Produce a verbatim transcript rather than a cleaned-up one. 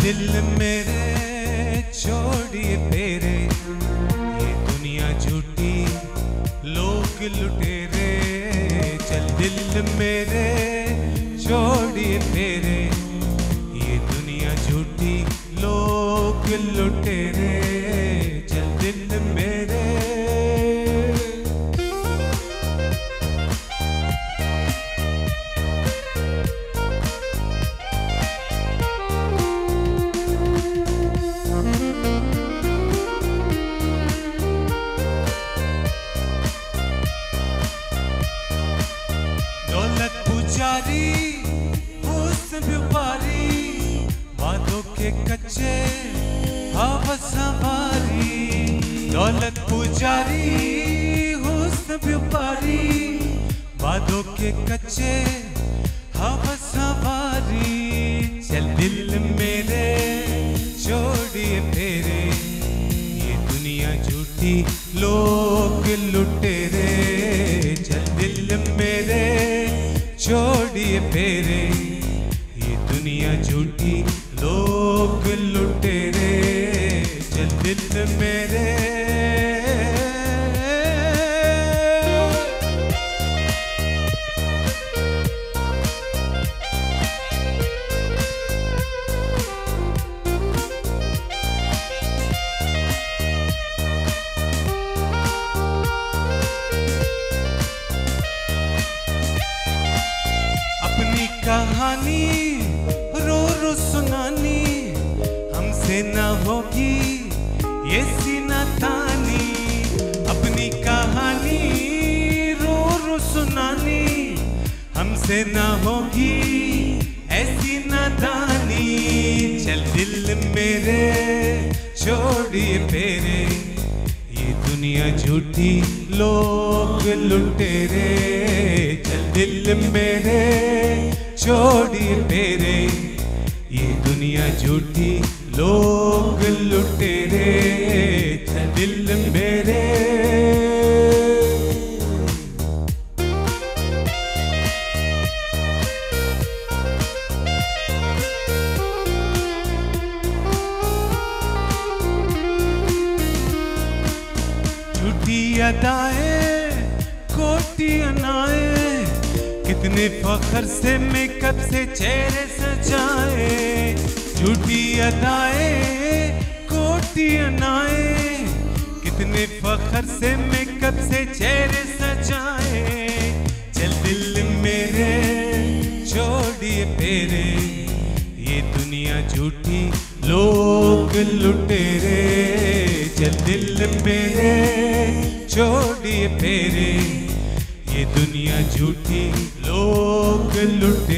दिल मेरे छोड़िए फेरे, ये दुनिया झूठी लोग लुटेरे। चल दिल मेरे छोड़िए फेरे, ये दुनिया झूठी लोग लुटेरे। चल दिल मेरे पुजारी हुस्न व्यापारी, वादों के कच्चे हवस हमारी। दौलत पुजारी हुस्न व्यापारी, वादों के कच्चे हवस हमारी। चल दिल मेरे छोड़िए फेरे, ये दुनिया झूठी लोग लुटेरे। चल दिल मेरे छोड़िए फेरे, ये दुनिया झूठी लोग लुटेरे। चल दिल मेरे कहानी रो रो सुनानी, हमसे ना होगी ये सीना तानी। अपनी कहानी रो रो सुनानी, हमसे ना होगी ऐसी नादानी। चल दिल मेरे छोड़िए फेरे, ये दुनिया झूठी लोग लुटेरे। चल दिल मेरे छोड़िए फेरे, ये दुनिया झूठी लोग लुटेरे। चल दिल मेरे झूठी अदाएं खोटी अनाएं, कितने फख्र से मेकअप से चेहरे सजाए। झूठी अदाएं खोटी अनाएं, कितने फख्र से मेकअप से चेहरे सजाए। चल दिल मेरे छोड़िए फेरे, ये दुनिया झूठी लोग लुटेरे। चल दिल मेरे छोड़िए फेरे, ये दुनिया झूठी लोग लुटे।